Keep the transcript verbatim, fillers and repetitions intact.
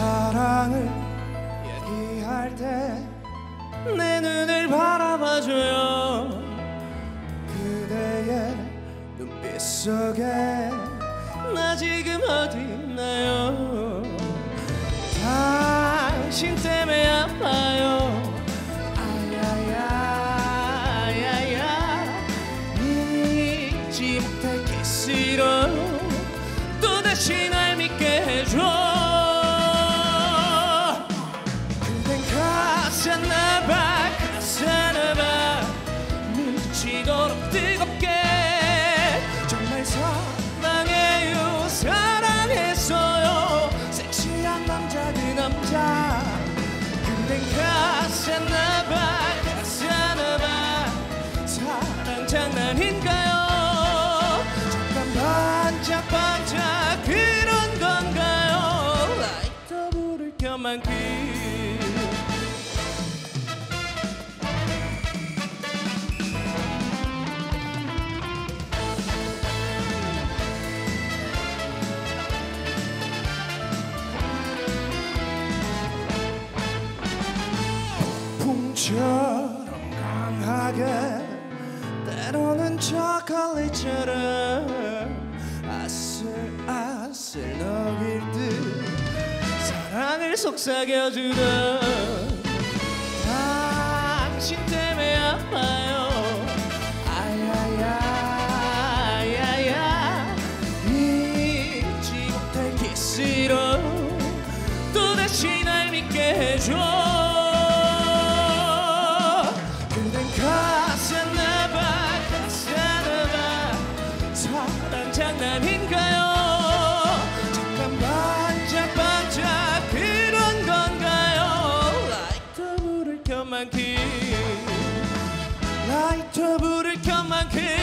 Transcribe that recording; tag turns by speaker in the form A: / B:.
A: 사랑을 얘기할 때 내 눈을 바라봐줘요. 그대의 눈빛 속에 나 지금 어디 있나요? 당신 때문에 아파요. 아야야 아야야 잊지 못할 키스로 또다시 날 믿게 해줘. 가사나봐 가사나봐 미치도록 뜨겁게 정말 사랑해요 사랑했어요 섹시한 남자 그 남자. 그댄 가사나봐 가사나봐 사랑 장난인가요? 잠깐 반짝반짝 그런 건가요? 라이터 불을 켜만 그 처럼 강하게 때로는 초콜릿처럼 아슬아슬 녹일 듯 사랑을 속삭여주던 당신 때문에 아파요. 아야야 아야야 잊지 못할 키스로 또다시 날 믿게 해줘. 가사나봐 가사나봐 사랑 장난인가요? 잠깐 반짝반짝 그런 건가요? 라이터 불을 켠 만큼 라이터 불을 켠 만큼